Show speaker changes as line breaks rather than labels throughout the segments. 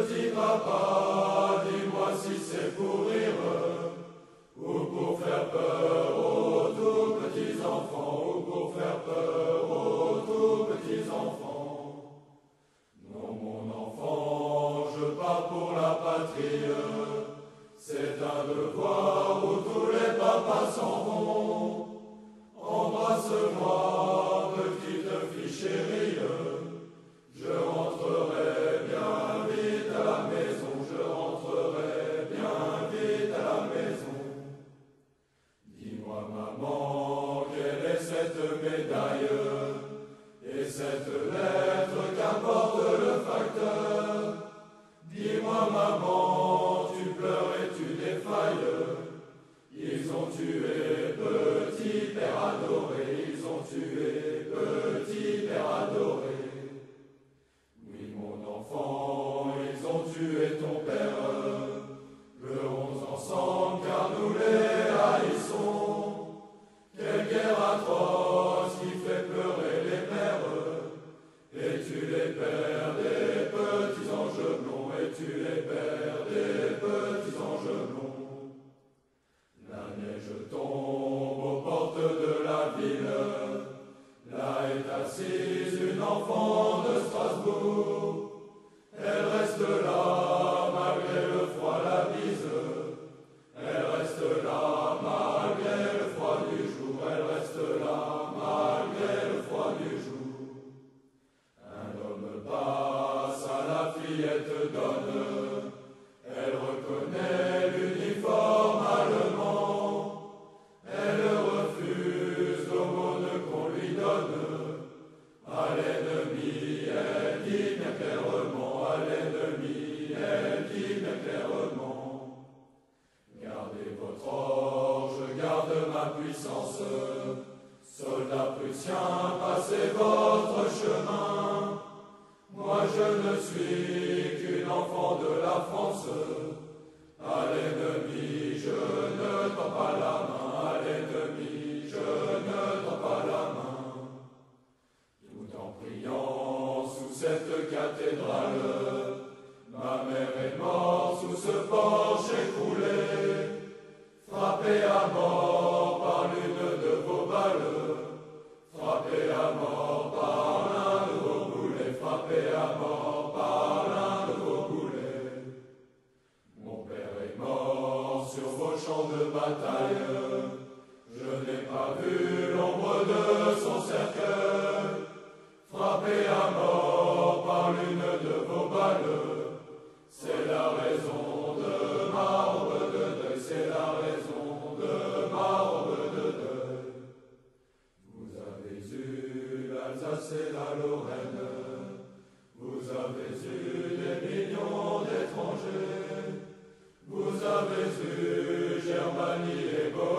Petit papa, dis-moi si c'est pour rire ou pour faire peur aux tout petits enfants, ou pour faire peur aux tout petits enfants. Non, mon enfant, je pars pour la patrie, c'est un devoir où tous les papas s'en vont. Embrasse-moi, petite fille chérie, je rentrerai bien vite à la maison, je rentrerai bien vite à la maison. Dis-moi maman, quelle est cette médaille et cette lettre qu'apporte le facteur? Dis-moi maman, tu pleures et tu défailles. Ils ont tué petit père adoré, ils ont tué petit père adoré. Oui mon enfant, ils ont tué ton père. Pleurons ensemble car nous les haïssons. Quelle guerre atroce qui fait pleurer les mères. Et tu les pères des petits anges blonds, et tu les pères des petits anges blonds. La neige tombe aux portes de la ville. Là est assise une enfant de Strasbourg. Elle reste là malgré le froid, la bise. Elle reste là malgré le froid du jour. Elle reste là malgré le froid du jour. Un homme passe à la fillette donne. Elle reconnaît l'uniforme allemand. Elle refuse l'aumône qu'on lui donne. À l'ennemi, elle dit bien clairement. À l'ennemi, elle dit bien clairement. Gardez votre or, je garde ma puissance. Soldats prussiens, passez votre chemin. Moi je ne suis qu'une enfant de la France. À l'ennemi, je ne tends pas la main. À l'ennemi, je ne tends pas la main. Tout en priant sous cette cathédrale, ma mère est morte sous ce porche écroulé, frappée à mort par l'une de vos balles, frappée à mort par l'un de vos boulets, frappée à mort par l'un de vos boulets. Mon père est mort sur vos champs de bataille, je n'ai pas vu l'ombre de son cercueil, frappé à mort par l'une de vos balles. C'est la raison de ma robe de deuil, c'est la raison de ma robe de deuil. Vous avez eu l'Alsace et la Lorraine, vous avez eu des millions d'étrangers, vous avez eu Germanie et Bohème.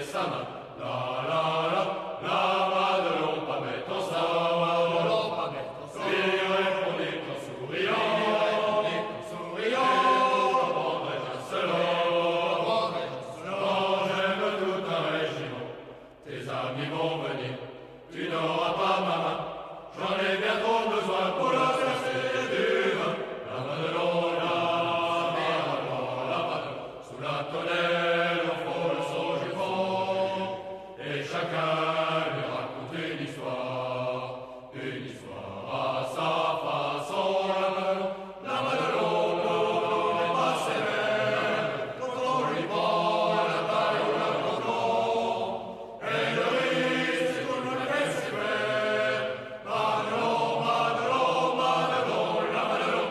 sa main. La la la, la Madelon, pas bête en ça. Madelon, pas bête en ça. Lui répondit en souriant. Amis vont venir, tu n'auras pas ma main, j'en ai bien trop besoin pour la passer du vin. La Madelon, la Madelon, sous la tonnelle, on frôle son chiffon, et chacun lui raconte une histoire à sa façon. La Madelon n'est pas sévère, quand on lui prend la taille ou la canton, et le risque c'est qu'on le laisse faire. Madelon, Madelon, Madelon, la Madelon.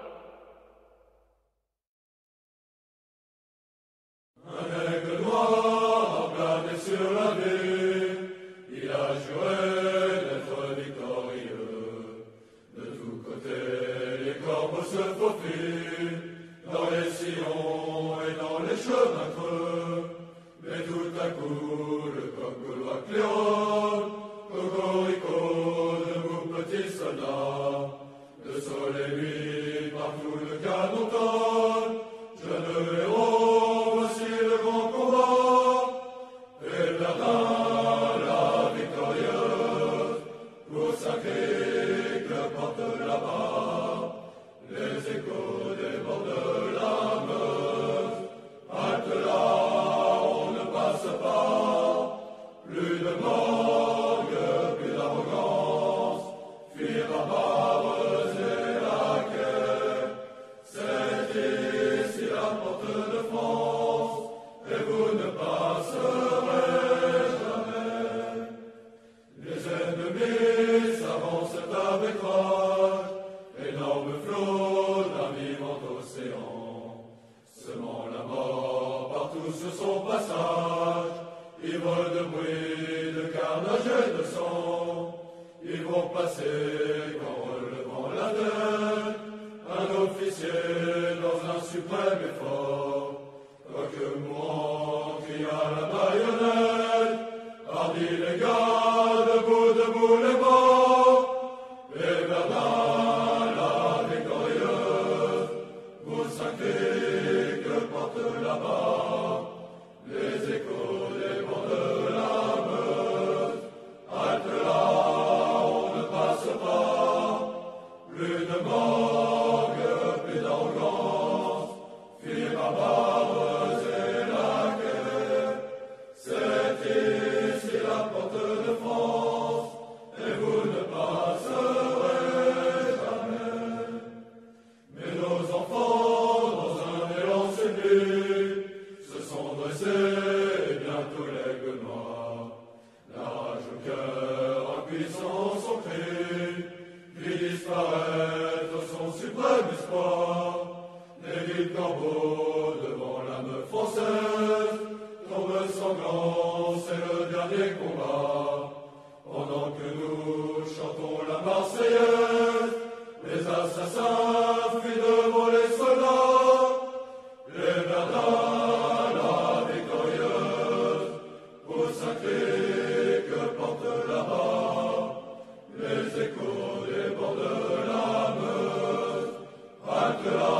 Un aigle noir emplanté sur la baie, il a juré d'être victorieux. De tous côtés, les corbeaux se faufilent, dans les sillons et dans les chemins creux. Mais tout à coup, le coq gaulois claironne, cocorico, debout petit soldat. Le soleil luit, partout le canon tonne. Jeune héros, voici le grand combat. Et Verdun, la victorieuse, pour sacré que porte là-bas. Les échos des bords de la Meuse. Halte là, on ne passe pas. Plus de morgue, plus d'arrogance. Filles barbares et laquais. C'est ici la porte de France, et vous ne passerez jamais. Les ennemis s'avancent avec rage, énorme flot d'un vivant océan, semant la mort partout sur son passage. Ivres de bruit, de carnage et de sang, ils vont passer qu'en relevant la tête, un officier dans un suprême effort, quoique mourant, cria la baïonnette, hardi les gars, debout, debout les morts, et Verdun, la victorieuse, vous sacré que porte là-bas, les échos des bords de la Meuse. Halte là, on ne passe pas, plus de morgue, plus d'arrogance, filles barbares et laquais. C'est ici la porte de France, et vous ne passerez jamais. Mais nos enfants, dans un élan sublime, se sont dressés, et bientôt l'aigle noir. La rage au cœur, en puissant son cri, puis disparaître son suprême espoir. Les villes corbeaux devant la meuf française tombent sanglants, c'est le dernier combat. Pendant que nous chantons la Marseillaise, les assassins fuient devant les soldats. Et Verdun, la victorieuse, au sacré que porte là-bas, les échos des bords de la Meuse. Halte là,